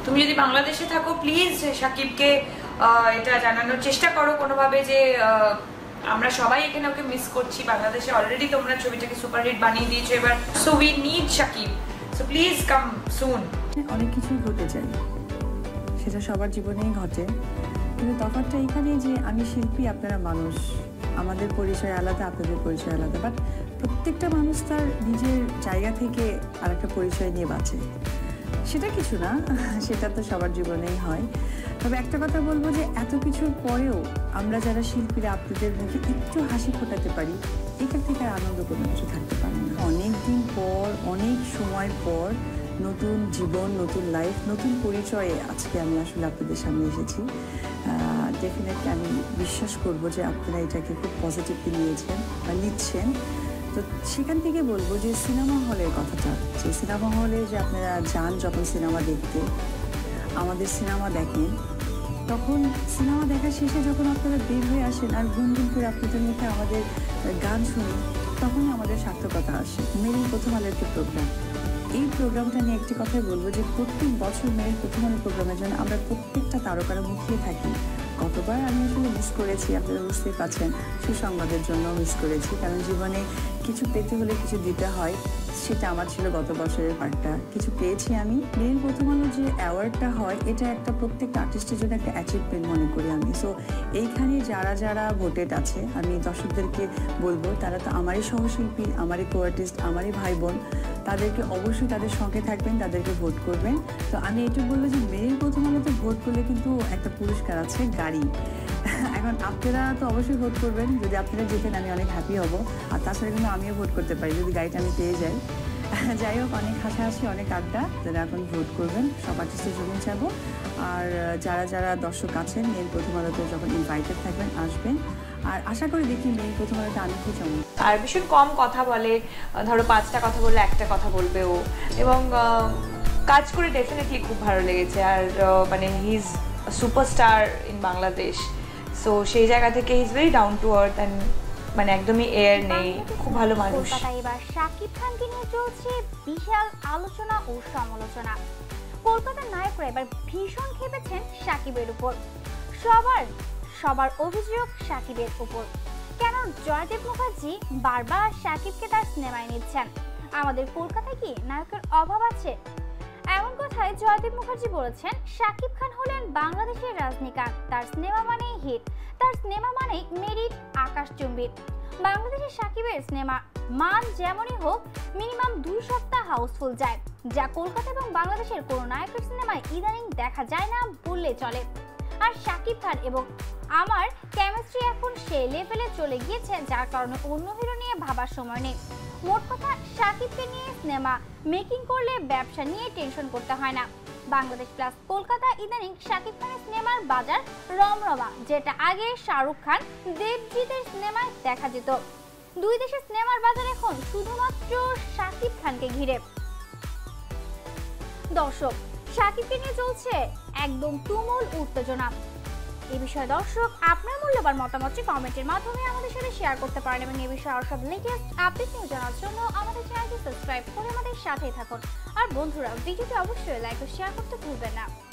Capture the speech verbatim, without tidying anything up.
তুমি যদি বাংলাদেশে থাকো প্লিজ শাকিবকে এটা জানানোর চেষ্টা করো কোনোভাবে যে আমরা সবাই এখানে ওকে মিস করছি। বাংলাদেশে অলরেডি তোমরা ছবিটাকে সুপারহিট বানিয়ে দিয়েছো এবার, so we need Shakib, so please come soon. অনেক কিছুই ঘটে যায়, সেটা সবার জীবনেই ঘটে, কিন্তু তফাৎটা এখানে যে আমি শিল্পী, আপনারা মানুষ, আমাদের পরিচয় আলাদা, আপনাদের পরিচয় আলাদা, বাট প্রত্যেকটা মানুষ তার নিজের জায়গা থেকে আরেকটা পরিচয় নিয়ে বাঁচে। সেটা কিছু না, সেটা তো সবার জীবনেই হয়। তবে একটা কথা বলবো যে এত কিছুর পরেও আমরা যারা শিল্পীরা আপনাদের মুখে একটু হাসি ফোটাতে পারি, এখান থেকে আর আনন্দ কোনো কিছু থাকতে পারে না। অনেক দিন পর, অনেক সময় পর নতুন জীবন, নতুন লাইফ, নতুন পরিচয়ে আজকে আমি আসলে আপনাদের সামনে এসেছি। ডেফিনেটলি আমি বিশ্বাস করব যে আপনারা এটাকে খুব পজিটিভলি নিয়েছেন বা নিচ্ছেন। তো সেখান থেকে বলবো যে সিনেমা হলের কথাটা, যে সিনেমা হলে যে আপনারা যান যখন সিনেমা দেখতে, আমাদের সিনেমা দেখেন, তখন সিনেমা দেখা শেষে যখন আপনারা বের হয়ে আসেন আর গুনগুন করে আপনাদের মুখে আমাদের গান শুনি, তখনই আমাদের সার্থকতা আসে। মেরিল প্রথম আলোর একটি প্রোগ্রাম, এই প্রোগ্রামটা নিয়ে একটি কথাই বলবো যে প্রত্যেক বছর মেরিল প্রথম আলো প্রোগ্রামের জন্য আমরা প্রত্যেকটা তারকারা মুখিয়ে থাকি। গতবার আমি আসলে মিস করেছি, আপনারা বুঝতেই পারছেন, সুসংবাদের জন্য মিস করেছি, কারণ জীবনে কিছু পেতে হলে কিছু দিতে হয়, সেটা আমার ছিল গত বছরের পার্টটা। কিছু পেয়েছি আমি। মেরিল প্রথম আলো যে অ্যাওয়ার্ডটা হয়, এটা একটা প্রত্যেকটা আর্টিস্টের জন্য একটা অ্যাচিভমেন্ট মনে করি আমি। সো এইখানে যারা যারা ভোটেড আছে, আমি দর্শকদেরকে বলবো, তারা তো আমারই সহশিল্পী, আমারই কো আর্টিস্ট, আমারই ভাই বোন, তাদেরকে অবশ্যই তাদের সঙ্গে থাকবেন, তাদেরকে ভোট করবেন। তো আমি এটা বলবো যে মেরিল প্রথম আলোতে ভোট করলে কিন্তু একটা পুরস্কার আছে, গাড়ি। এখন আপনারা তো অবশ্যই ভোট করবেন, যদি আপনারা জেতেন আমি অনেক হ্যাপি হব। আর তাছাড়া কিন্তু আমিও ভোট করতে পারি যদি গাড়িটা আমি পেয়ে যাই। যাই হোক, অনেক হাসাহাসি, অনেক আড্ডা, যারা এখন ভোট করবেন সব আর্টিস্টের জন্য যাবো। আর যারা যারা দর্শক আছেন মেরিল প্রথম আলোতে যখন ইনভাইটেড থাকবেন আসবেন, আর আশা করি দেখি মেরিল প্রথম আলোতে আমি খুব চমক। আর ভীষণ কম কথা বলে, ধরো পাঁচটা কথা বললে একটা কথা বলবে ও, এবং কাজ করে ডেফিনেটলি খুব ভালো লেগেছে। আর মানে he is superstar in Bangladesh, so সেই জায়গা থেকে he is very down to earth and মানে একদমই এয়ার নেই, খুব ভালো মানুষ। কলকাতায় এবার শাকিব খানকে নিয়ে চলছে বিশাল আলোচনা ও সমালোচনা। কলকাতার নায়করা এবার ভীষণ খেপেছেন শাকিবের উপর। সবার সবার অভিযোগ শাকিবের উপর। কেন জয়দেব মুখার্জি বারবার শাকিবকে তার সিনেমায় নিচ্ছেন? আমাদের কলকাতায় কি নায়কের অভাব আছে? এমন কথায় জয়দেব মুখার্জি বলেছেন, শাকিব খান হলেন বাংলাদেশের রজনীকান্ত, তার সিনেমা মানেই হিট, তার সিনেমা মানেই মেরিট আকাশচুম্বী। বাংলাদেশের শাকিবের সিনেমা মান যেমনই হোক, মিনিমাম দুই সপ্তাহ হাউসফুল যায়, যা কলকাতা এবং বাংলাদেশের কোনো নায়কের সিনেমায় ইদানিং দেখা যায় না বললে চলে। আর শাকিব খান এবং আমার কেমিস্ট্রি এখন সেই লেভেলে চলে গিয়েছে, যার কারণে অন্য হিরো নিয়ে ভাবার সময় নেই। মোট কথা, শাকিবকে নিয়ে সিনেমা মেকিং করলে ব্যবসা নিয়ে টেনশন করতে হয় না। বাংলাদেশ প্লাস কলকাতা ইদানিং শাকিব খানের সিনেমার বাজার রমরমা, যেটা আগে শাহরুখ খান, দেবজিতের সিনেমায় দেখা যেত। দুই দেশের সিনেমার বাজার এখন শুধুমাত্র শাকিব খানকে ঘিরে। দর্শক, শাকিবকে নিয়ে চলছে একদম তুমুল উত্তেজনা। এই বিষয়ে দর্শক আপনার মূল্যবান মতামতটি কমেন্টের মাধ্যমে আমাদের সাথে শেয়ার করতে পারেন, এবং এই বিষয়ে আরো সব লেটেস্ট আপডেট নিউজ জানার জন্য আমাদের চ্যানেলটি সাবস্ক্রাইব করে আমাদের সাথেই থাকুন। আর বন্ধুরা, ভিডিওটি অবশ্যই লাইক ও শেয়ার করতে ভুলবেন না।